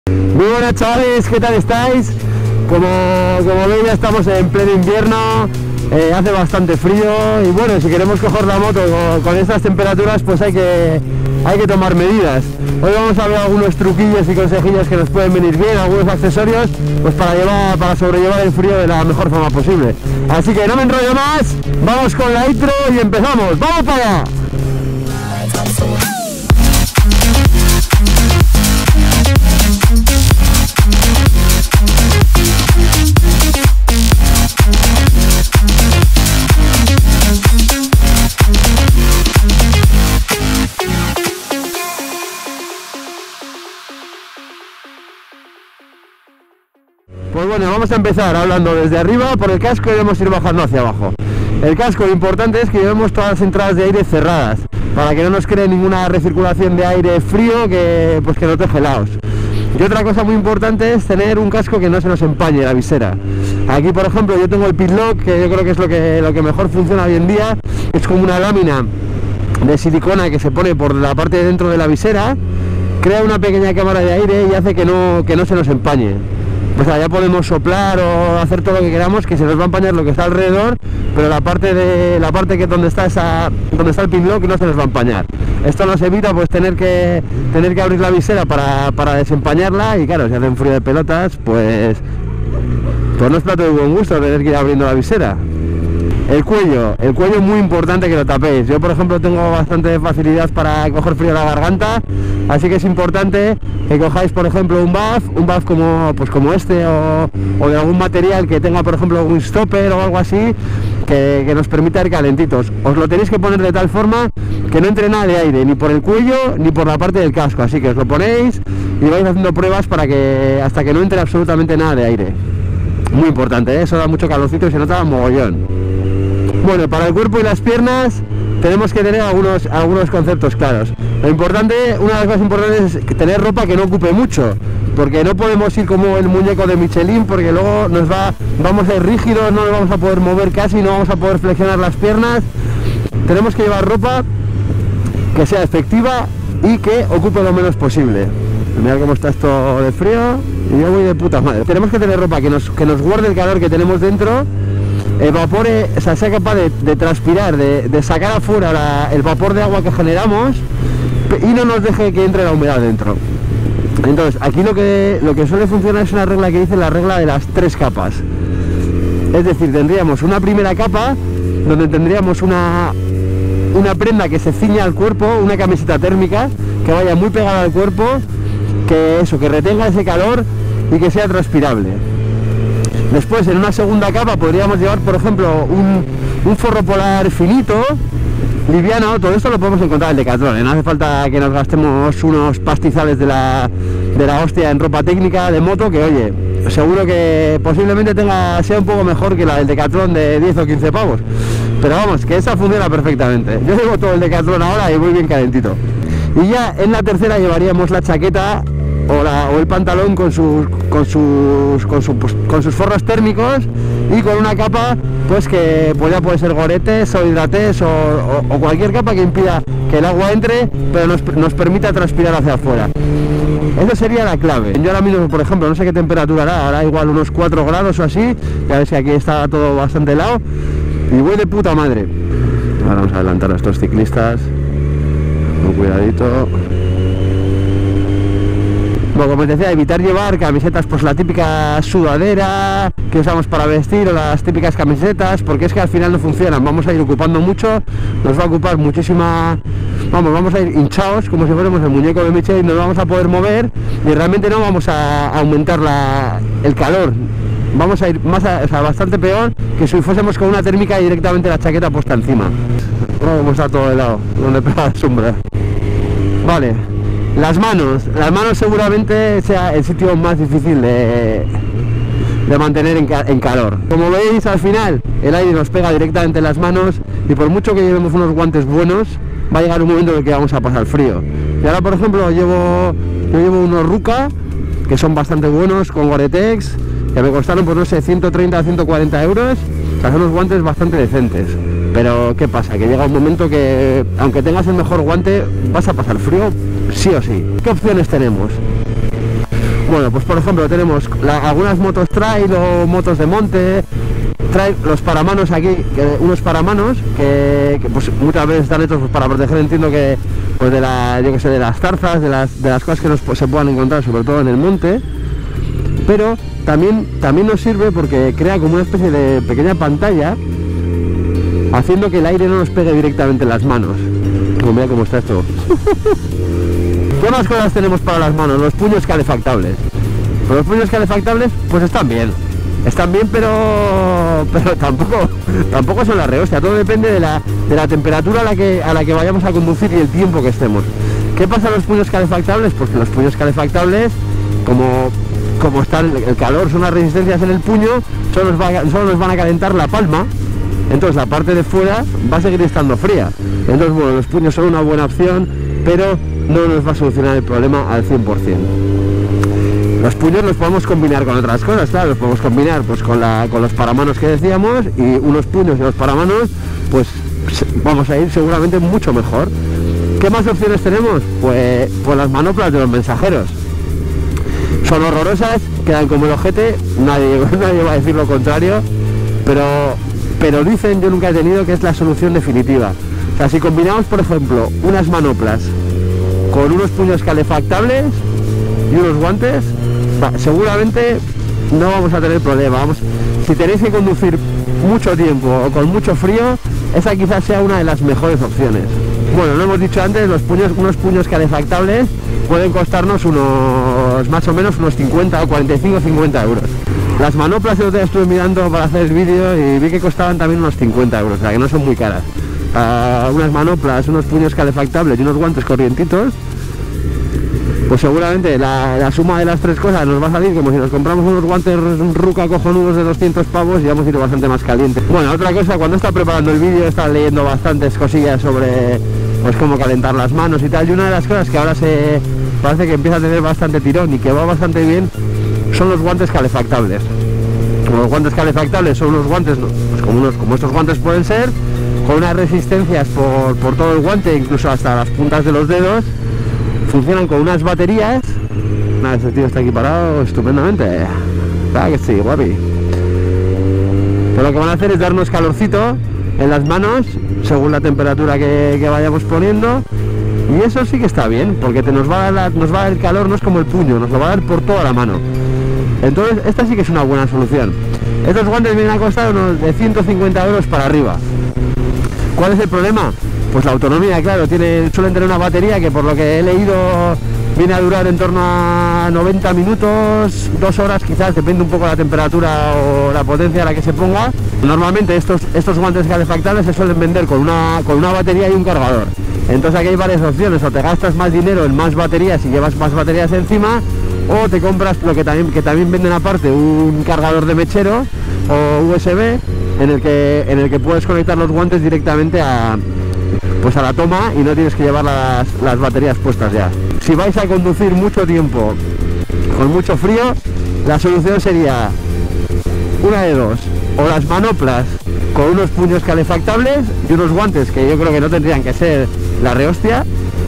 Muy buenas chavales, ¿qué tal estáis? Como veis ya estamos en pleno invierno, hace bastante frío y bueno, si queremos coger la moto con estas temperaturas pues hay que tomar medidas. Hoy vamos a ver algunos truquillos y consejillos que nos pueden venir bien, algunos accesorios pues para sobrellevar el frío de la mejor forma posible. Así que no me enrollo más, vamos con la intro y empezamos. ¡Vamos para allá! Pues bueno, vamos a empezar hablando desde arriba por el casco y vamos a ir bajando hacia abajo. El casco, lo importante es que llevemos todas las entradas de aire cerradas para que no nos cree ninguna recirculación de aire frío que nos deje helados. Y otra cosa muy importante es tener un casco que no se nos empañe la visera. Aquí por ejemplo yo tengo el Pitlock, que yo creo que es lo que mejor funciona hoy en día. Es como una lámina de silicona que se pone por la parte de dentro de la visera, crea una pequeña cámara de aire y hace que no se nos empañe. Pues ya podemos soplar o hacer todo lo que queramos, que se nos va a empañar lo que está alrededor, pero la parte que donde está el Pitlock no se nos va a empañar. Esto nos evita pues tener que abrir la visera para desempañarla, y claro, si hace un frío de pelotas, pues no es plato de buen gusto tener que ir abriendo la visera. El cuello es muy importante que lo tapéis. Yo por ejemplo tengo bastante facilidad para coger frío de la garganta, así que es importante que cojáis por ejemplo un buff como este o de algún material que tenga por ejemplo un stopper o algo así que nos permita ir calentitos. Os lo tenéis que poner de tal forma que no entre nada de aire, ni por el cuello ni por la parte del casco, así que os lo ponéis y vais haciendo pruebas hasta que no entre absolutamente nada de aire. Muy importante, ¿eh? Eso da mucho calorcito y se nota mogollón. Bueno, para el cuerpo y las piernas tenemos que tener algunos conceptos claros. Una de las cosas importantes es tener ropa que no ocupe mucho, porque no podemos ir como el muñeco de Michelin, porque luego vamos a ir rígidos, no nos vamos a poder mover casi, no vamos a poder flexionar las piernas. Tenemos que llevar ropa que sea efectiva y que ocupe lo menos posible. Mirad cómo está esto de frío y yo voy de puta madre. Tenemos que tener ropa que nos guarde el calor que tenemos dentro, evapore, o sea, sea capaz de transpirar, de sacar afuera el vapor de agua que generamos y no nos deje que entre la humedad dentro. Entonces aquí lo que suele funcionar es una regla que dice la regla de las 3 capas. Es decir, tendríamos una primera capa donde tendríamos una prenda que se ciña al cuerpo, una camiseta térmica que vaya muy pegada al cuerpo, que retenga ese calor y que sea transpirable. Después, en una segunda capa podríamos llevar, por ejemplo, un forro polar finito, liviano. Todo esto lo podemos encontrar en Decathlon, no hace falta que nos gastemos unos pastizales de la hostia en ropa técnica de moto, que oye, seguro que posiblemente sea un poco mejor que la del Decathlon de 10 o 15 pavos. Pero vamos, que esa funciona perfectamente. Yo llevo todo el Decathlon ahora y voy bien calentito. Y ya en la tercera llevaríamos la chaqueta o el pantalón con sus forros térmicos y con una capa pues que pues ya puede ser goretes o hidrates o cualquier capa que impida que el agua entre, pero nos permita transpirar hacia afuera. Esa sería la clave. Yo ahora mismo, por ejemplo, no sé qué temperatura hará, ahora igual unos 4 grados o así, ya ves que aquí está todo bastante helado y voy de puta madre. Ahora vamos a adelantar a estos ciclistas con cuidadito. Bueno, como os decía, evitar llevar camisetas, pues la típica sudadera que usamos para vestir o las típicas camisetas, porque es que al final no funcionan. Vamos a ir ocupando mucho, nos va a ocupar muchísima... Vamos a ir hinchados como si fuéramos el muñeco de Michelin, nos vamos a poder mover y realmente no vamos a aumentar el calor. Vamos a ir bastante peor que si fuésemos con una térmica y directamente la chaqueta puesta encima. Como está todo helado, donde pega la sombra. Vale. Las manos seguramente sea el sitio más difícil de mantener en calor. Como veis, al final el aire nos pega directamente en las manos y por mucho que llevemos unos guantes buenos, va a llegar un momento en el que vamos a pasar frío. Y ahora, por ejemplo, yo llevo unos Ruka que son bastante buenos con Gore-Tex, que me costaron, pues no sé, 130 a 140 euros. O sea, son unos guantes bastante decentes. Pero ¿qué pasa? Que llega un momento que, aunque tengas el mejor guante, vas a pasar frío sí o sí. ¿Qué opciones tenemos? Bueno, pues por ejemplo tenemos algunas motos trail o motos de monte, traen los paramanos aquí, unos paramanos que pues muchas veces están hechos pues, para proteger, entiendo que pues de las zarzas, de las cosas que se puedan encontrar, sobre todo en el monte, pero también nos sirve porque crea como una especie de pequeña pantalla, haciendo que el aire no nos pegue directamente en las manos. Como mira cómo está esto. ¿Qué más cosas tenemos para las manos? Los puños calefactables. Pues los puños calefactables pues están bien, pero tampoco son la rehostia. Todo depende de la temperatura a la que vayamos a conducir y el tiempo que estemos. ¿Qué pasa con los puños calefactables? Pues que los puños calefactables, como está el calor, son las resistencias en el puño, solo nos van a calentar la palma. Entonces la parte de fuera va a seguir estando fría. Entonces bueno, los puños son una buena opción, pero no nos va a solucionar el problema al 100%. Los puños los podemos combinar con otras cosas, claro, los podemos combinar pues con los paramanos que decíamos, y unos puños y los paramanos, pues vamos a ir seguramente mucho mejor. ¿Qué más opciones tenemos? Pues las manoplas de los mensajeros. Son horrorosas, quedan como el ojete, nadie va a decir lo contrario, pero dicen, yo nunca he tenido, que es la solución definitiva. O sea, si combinamos, por ejemplo, unas manoplas con unos puños calefactables y unos guantes, seguramente no vamos a tener problema. Si tenéis que conducir mucho tiempo o con mucho frío, esa quizás sea una de las mejores opciones. Bueno, lo hemos dicho antes, unos puños calefactables pueden costarnos más o menos unos 50 o 45 o 50 euros. Las manoplas el otro día estuve mirando para hacer el vídeo y vi que costaban también unos 50 euros, o sea que no son muy caras. Unas manoplas, unos puños calefactables y unos guantes corrientitos, pues seguramente la suma de las tres cosas nos va a salir como si nos compramos unos guantes Ruka cojonudos de 200 pavos y vamos a ir bastante más caliente. Bueno, otra cosa, cuando estaba preparando el vídeo estaba leyendo bastantes cosillas sobre pues cómo calentar las manos y tal, y una de las cosas que ahora parece que empieza a tener bastante tirón y que va bastante bien son los guantes calefactables. Los guantes calefactables son unos guantes pues como estos guantes pueden ser, con unas resistencias por todo el guante, incluso hasta las puntas de los dedos. Funcionan con unas baterías. Nada, este tío está aquí parado estupendamente. Que sí, guapi. Pero lo que van a hacer es darnos calorcito en las manos según la temperatura que vayamos poniendo, y eso sí que está bien, porque nos va a dar el calor, no es como el puño, nos lo va a dar por toda la mano. Entonces esta sí que es una buena solución. Estos guantes vienen a costar unos de 150 euros para arriba. ¿Cuál es el problema? Pues la autonomía, claro, suelen tener una batería que, por lo que he leído, viene a durar en torno a 90 minutos, 2 horas quizás, depende un poco de la temperatura o la potencia a la que se ponga. Normalmente estos guantes calefactables se suelen vender con una batería y un cargador. Entonces aquí hay varias opciones: o te gastas más dinero en más baterías y llevas más baterías encima, o te compras lo que también venden aparte, un cargador de mechero o USB en el que puedes conectar los guantes directamente a la toma y no tienes que llevar las baterías puestas ya. Si vais a conducir mucho tiempo con mucho frío, la solución sería una de dos: o las manoplas con unos puños calefactables y unos guantes que yo creo que no tendrían que ser la rehostia,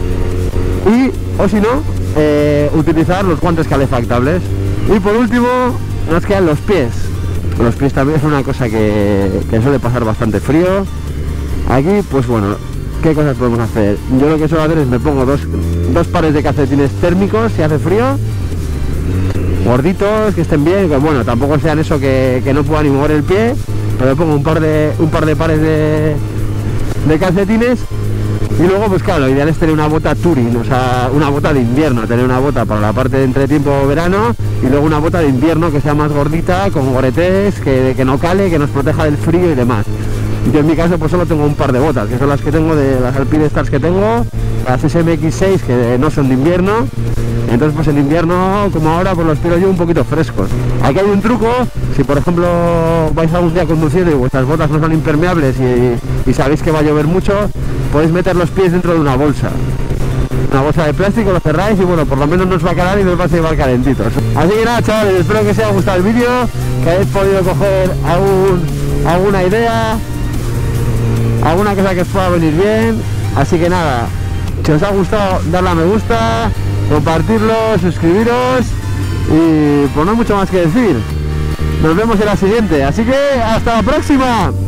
o si no, utilizar los guantes calefactables. Y por último nos quedan los pies. Los pies también es una cosa que suele pasar bastante frío. Aquí pues bueno, ¿qué cosas podemos hacer? Yo lo que suelo hacer es me pongo dos pares de calcetines térmicos si hace frío, gorditos, que estén bien, que bueno, tampoco sean eso que no pueda ni mover el pie, pero me pongo un par de pares de calcetines. Y luego pues claro, lo ideal es tener una bota touring, o sea, una bota de invierno, tener una bota para la parte de entretiempo verano y luego una bota de invierno que sea más gordita, con goretés, que no cale, que nos proteja del frío y demás. Yo en mi caso pues solo tengo un par de botas, que son las que tengo de las Alpine Stars que tengo, las SMX6, que no son de invierno. Entonces pues en invierno, como ahora, pues los quiero yo un poquito frescos. Aquí hay un truco: si por ejemplo vais algún día conduciendo y vuestras botas no son impermeables y sabéis que va a llover mucho, podéis meter los pies dentro de una bolsa de plástico, lo cerráis y bueno, por lo menos nos va a calar y nos va a llevar calentitos. Así que nada, chavales, espero que os haya gustado el vídeo, que hayáis podido coger alguna idea, alguna cosa que os pueda venir bien. Así que nada, si os ha gustado, darle a me gusta, compartirlo, suscribiros, y nos vemos en el próximo vídeo. Hasta luego. Y pues no hay mucho más que decir. Nos vemos en la siguiente, así que hasta la próxima.